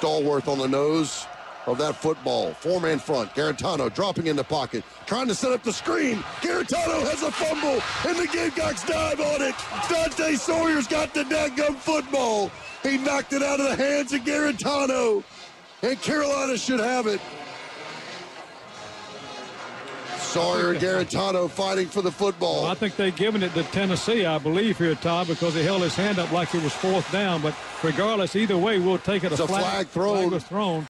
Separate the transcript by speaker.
Speaker 1: Stallworth on the nose of that football. Four-man front. Guarantano dropping in the pocket, trying to set up the screen. Guarantano has a fumble, and the Gamecocks dive on it. Dante Sawyer's got the dadgum football. He knocked it out of the hands of Guarantano, and Carolina should have it. Sawyer and Guarantano fighting for the football.
Speaker 2: Well, I think they've given it to Tennessee, I believe, here, Todd, because he held his hand up like it was fourth down. But regardless, either way, we'll take it.
Speaker 1: It's a flag thrown.
Speaker 2: Flag was thrown.